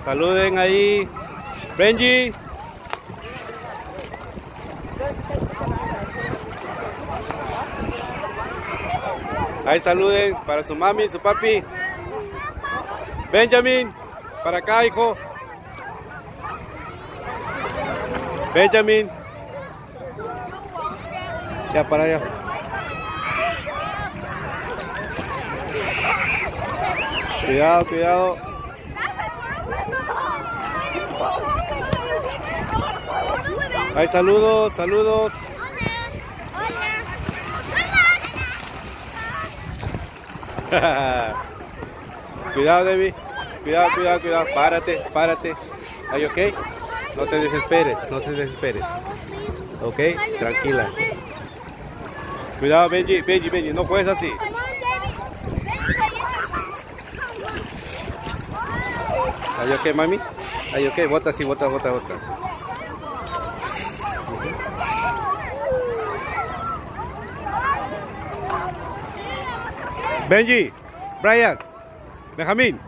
Saluden ahí. Benji. Ahí saluden para su mami, su papi. Benjamin, para acá, hijo. Benjamin. Ya, para allá. Cuidado, cuidado. Ahí saludos, saludos. Cuidado, Debbie. Cuidado, cuidado, cuidado. Párate, párate. ¿Are you okay? No te desesperes, no te desesperes. Ok, tranquila. Cuidado, Benji, Benji, Benji. No juegues así. ¿Are you okay, mami? ¿Are you okay? Bota así, bota, bota, bota. Benji, Brian, Benjamín.